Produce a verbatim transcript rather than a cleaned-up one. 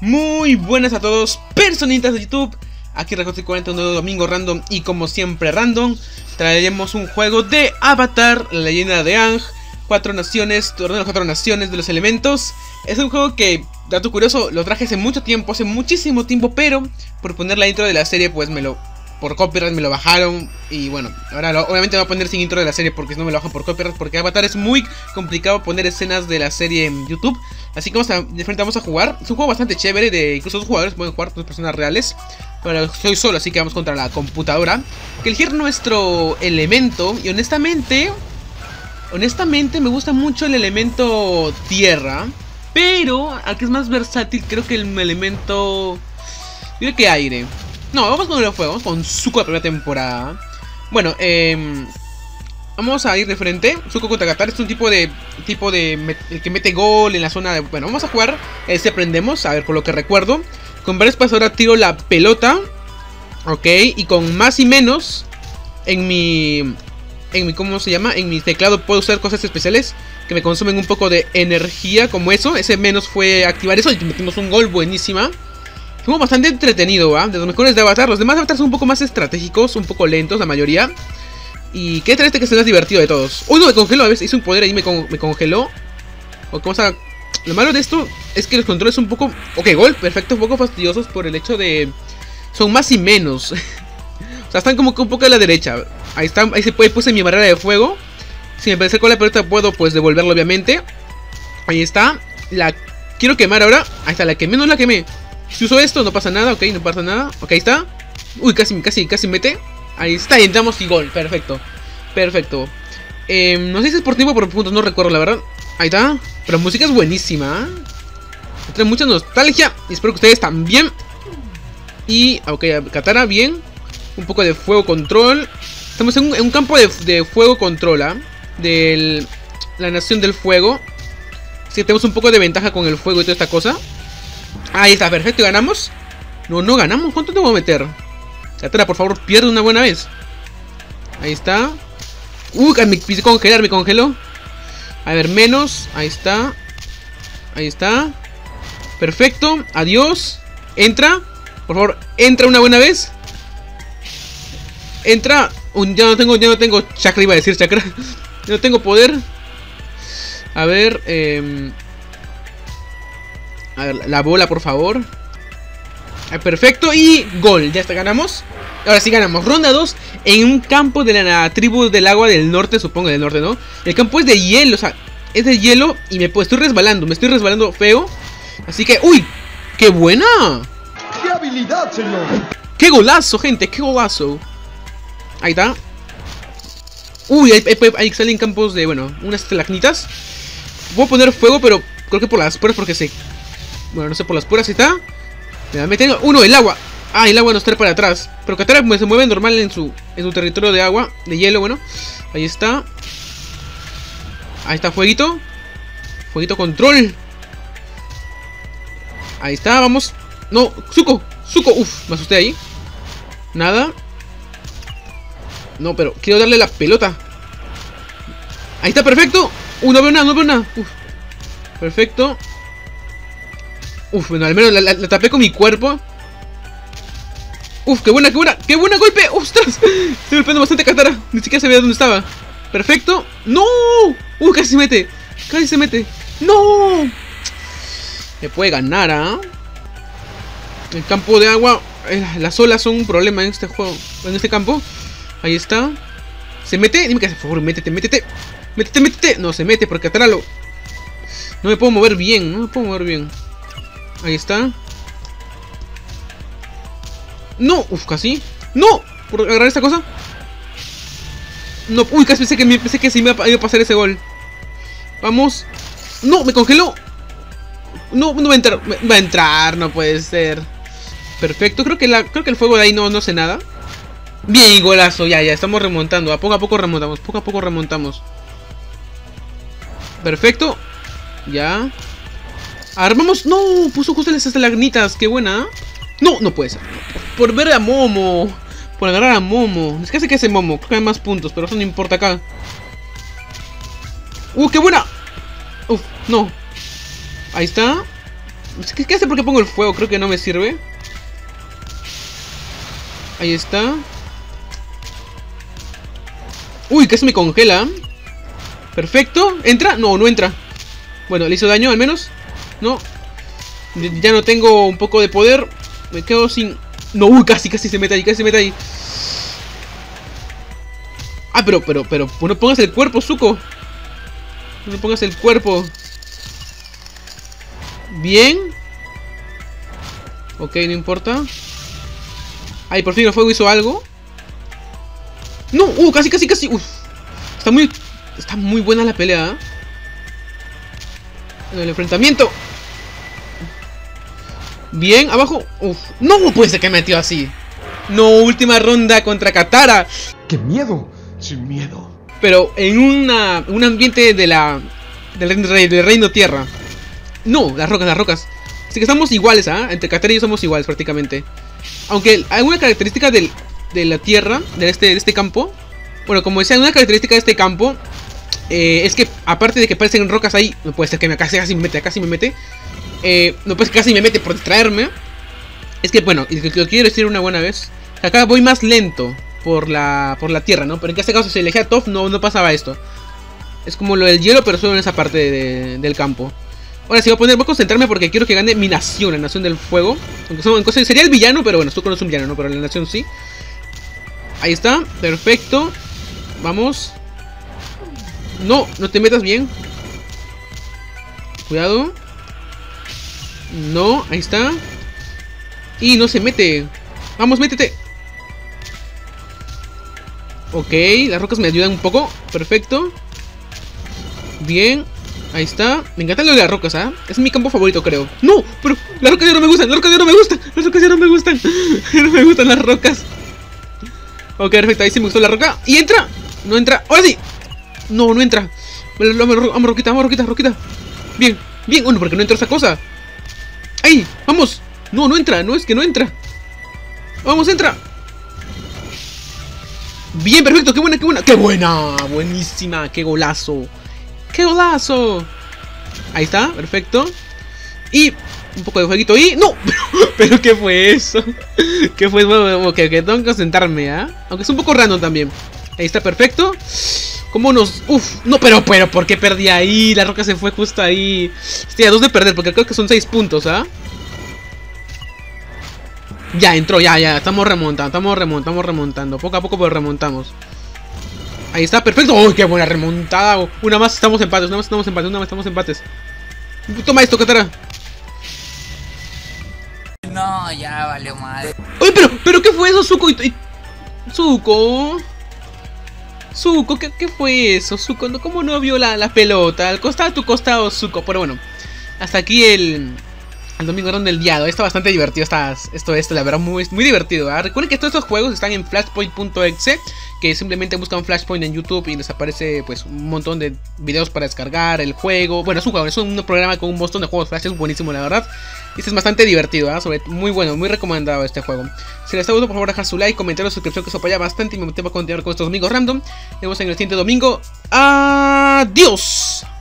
Muy buenas a todos, personitas de YouTube. Aquí Rejote cuarenta, un nuevo domingo random. Y como siempre random, traeremos un juego de Avatar, la leyenda de Aang. Cuatro naciones, torneo de las cuatro naciones de los elementos. Es un juego que, dato curioso, lo traje hace mucho tiempo, hace muchísimo tiempo. Pero por poner la intro de la serie, pues me lo... por copyright me lo bajaron. Y bueno, ahora lo, obviamente me voy a poner sin intro de la serie, porque si no me lo bajan por copyright. Porque Avatar es muy complicado poner escenas de la serie en YouTube. Así que vamos a, de frente vamos a jugar. Es un juego bastante chévere, de incluso dos jugadores pueden jugar, dos personas reales. Pero soy solo, así que vamos contra la computadora. Que elegir nuestro elemento. Y honestamente, honestamente me gusta mucho el elemento tierra. Pero al que es más versátil, creo que el elemento... yo creo que aire. No, vamos con el fuego, vamos con Zuko de la primera temporada. Bueno, eh... vamos a ir de frente. Zuko contra Katara es un tipo de... tipo de... el que mete gol en la zona de... bueno, vamos a jugar. Este aprendemos, a ver, por lo que recuerdo. Con varios pasos ahora tiro la pelota. Ok, y con más y menos en mi... en mi... ¿cómo se llama? En mi teclado puedo usar cosas especiales que me consumen un poco de energía, como eso. Ese menos fue activar eso y metimos un gol, buenísima. Fue bastante entretenido, ¿va? De los mejores de Avatar. Los demás Avatars son un poco más estratégicos, un poco lentos la mayoría. Y qué tal este que es el más divertido de todos. Uy, no, me congeló, a veces hice un poder ahí, me, con, me congeló. O vamos a... lo malo de esto es que los controles son un poco... ok, gol, perfecto, un poco fastidiosos por el hecho de... son más y menos. O sea, están como que un poco a la derecha. Ahí está, ahí se puede, puse mi barrera de fuego. Si me parece con la pelota puedo pues devolverlo obviamente. Ahí está. La quiero quemar ahora. Ahí está, la quemé, no la quemé. Si uso esto no pasa nada, ok, no pasa nada. Ok, ahí está. Uy, casi, casi, casi mete. Ahí está, y entramos y gol, perfecto. Perfecto. eh, No sé si es por tiempo o por puntos, no recuerdo la verdad. Ahí está, pero la música es buenísima. Trae mucha nostalgia y espero que ustedes también. Y, ok, Katara, bien. Un poco de fuego control. Estamos en un, en un campo de, de fuego control, ¿eh? De la nación del fuego. Así que tenemos un poco de ventaja con el fuego y toda esta cosa. Ahí está, perfecto, ¿y ganamos? No, no ganamos, ¿cuánto te voy a meter? Katara, por favor, pierde una buena vez. Ahí está. Uy, me quise congelar, me congeló. A ver, menos, ahí está. Ahí está. Perfecto, adiós. Entra, por favor, entra una buena vez. Entra. Un, ya no tengo, ya no tengo chakra, iba a decir chakra. Ya no tengo poder. A ver, eh... a ver, la bola, por favor. Ay, perfecto, y gol, ya está, ganamos. Ahora sí ganamos, ronda dos. En un campo de la tribu del agua del norte, supongo del norte, ¿no? El campo es de hielo, o sea, es de hielo. Y me pues, estoy resbalando, me estoy resbalando feo. Así que, uy, qué buena. ¡Qué habilidad, señor! ¡Qué golazo, gente! ¡Qué golazo! Ahí está. Uy, ahí, ahí, ahí salen campos de, bueno, unas estalagmitas. Voy a poner fuego, pero creo que por las puras, porque se... bueno, no sé, por las puras, ahí está. Me meten uno, el agua. Ah, el agua nos trae para atrás. Pero Katara pues, se mueve normal en su, en su territorio de agua, de hielo, bueno. Ahí está. Ahí está, fueguito. Fueguito control. Ahí está, vamos. No, Zuko, Zuko, uff, me asusté ahí. Nada. No, pero quiero darle la pelota. Ahí está, perfecto. Uh, no veo nada, no veo nada. Uf. Perfecto. Uf, bueno, al menos la, la, la tapé con mi cuerpo. Uf, qué buena, qué buena, qué buena golpe. ¡Ostras! Estoy golpeando bastante a Katara. Ni siquiera sabía dónde estaba. Perfecto. ¡No! Uy, casi se mete. Casi se mete. ¡No! Me puede ganar, ¿ah? ¿eh? El campo de agua. Eh, las olas son un problema en este juego. En este campo. Ahí está. ¿Se mete? Dime que por favor, métete, métete. Métete, métete. No, se mete porque Katara lo... no me puedo mover bien. No me puedo mover bien. Ahí está. No, uf, casi. No, por agarrar esta cosa. No, uy, casi pensé que, me, pensé que sí me iba a pasar ese gol. Vamos. No, me congeló. No, no va a entrar. Va a entrar, no puede ser. Perfecto, creo que, la, creo que el fuego de ahí no, no hace nada. Bien, golazo, ya, ya, estamos remontando. A poco a poco remontamos, poco a poco remontamos. Perfecto. Ya. Armamos. No, puso justo las estalagmitas, qué buena. No, no puede ser. Por ver a Momo. Por agarrar a Momo. Es que hace que hace Momo. Creo que hay más puntos, pero eso no importa acá. Uh, qué buena. Uf, no. Ahí está. ¿Qué, qué hace? ¿Por qué pongo el fuego? Creo que no me sirve. Ahí está. Uy, casi me congela. Perfecto. ¿Entra? No, no entra. Bueno, le hizo daño al menos. No. Ya no tengo un poco de poder. Me quedo sin... No, uy, casi, casi se mete ahí, casi se mete ahí. Ah, pero, pero, pero, no pongas el cuerpo, Zuko. No pongas el cuerpo. Bien. Ok, no importa. Ay, por fin el fuego hizo algo. No, uh, casi, casi, casi. Uf. Está muy, está muy buena la pelea, ¿eh? En el enfrentamiento. Bien, abajo. Uf. No puede ser que me metió así. No, última ronda contra Katara. ¡Qué miedo! Sin miedo. Pero en una, un ambiente de la del, rey, del reino tierra. No, las rocas, las rocas. Así que estamos iguales, ¿ah? ¿eh? Entre Katara y yo somos iguales prácticamente. Aunque hay una característica del, de la tierra, de este, de este campo. Bueno, como decía, una característica de este campo eh, es que aparte de que parecen rocas ahí, no puede ser que me casi, casi me mete, casi me mete. Eh, no puede ser que casi me mete por distraerme. Es que bueno, y lo que quiero decir una buena vez, acá voy más lento por la por la tierra, ¿no? Pero en este caso si elegía Toph no, no pasaba esto. Es como lo del hielo, pero solo en esa parte de, de, del campo. Ahora sí voy a poner, voy a concentrarme porque quiero que gane mi nación, la nación del fuego. Aunque son cosas, sería el villano, pero bueno, Zuko no es un villano, ¿no? Pero la nación sí. Ahí está, perfecto. Vamos. No, no te metas bien. Cuidado. No, ahí está. Y no se mete. Vamos, métete. Ok, las rocas me ayudan un poco. Perfecto. Bien. Ahí está. Me encanta lo de las rocas, ¿ah? ¿eh? Es mi campo favorito, creo. ¡No! Pero las rocas ya no me gustan. Las rocas ya no me gustan. Las rocas ya no me gustan. No me gustan las rocas. Ok, perfecto. Ahí sí me gustó la roca. Y entra. No entra. ¡Ahora sí! No, no entra. Vamos, roquita, vamos, roquita, roquita. Bien, bien. Bueno, porque no entra esa cosa. ¡Ahí! ¡Vamos! No, no entra. No, es que no entra. ¡Vamos, entra! Bien, perfecto. ¡Qué buena, qué buena! ¡Qué buena! Buenísima. ¡Qué golazo! ¡Qué golazo! Ahí está, perfecto. Y un poco de fueguito y... ¡No! ¿Pero, pero qué fue eso? ¿Qué fue eso? Que, que tengo que sentarme, ¿ah? ¿eh? Aunque es un poco random también. Ahí está, perfecto. ¿Cómo nos...? Uf, no, pero, pero, ¿por qué perdí ahí? La roca se fue justo ahí. Estoy a dos de perder, porque creo que son seis puntos, ¿ah? ¿eh? Ya, entró, ya, ya, estamos remontando, estamos remontando, estamos remontando. Poco a poco, pero remontamos. Ahí está, perfecto. ¡Uy, qué buena remontada! Una más estamos empates, una más estamos empates, una más estamos empates. Toma esto, Katara. No, ya valió madre. ¡Uy, pero, pero qué fue eso, Zuko! Y, y, Zuko. Zuko, ¿qué, ¿qué fue eso, Zuko? ¿Cómo no vio la, la pelota? Al costado, a tu costado, Zuko. Pero bueno, hasta aquí el... El domingo random del diado. Está bastante divertido estas, esto, esto, la verdad, muy, muy divertido, ¿eh? Recuerden que todos estos juegos están en flashpoint punto exe, que simplemente buscan Flashpoint en YouTube y les aparece pues un montón de videos para descargar el juego. Bueno, es un juego, es un programa con un montón de juegos flash, es buenísimo, la verdad. Y este es bastante divertido, ¿eh? Sobre, muy bueno, muy recomendado este juego. Si les está gustando, por favor, dejar su like, comentario, suscripción, que eso apoya bastante y me motiva a continuar con estos domingos random. Nos vemos en el siguiente domingo. ¡Adiós!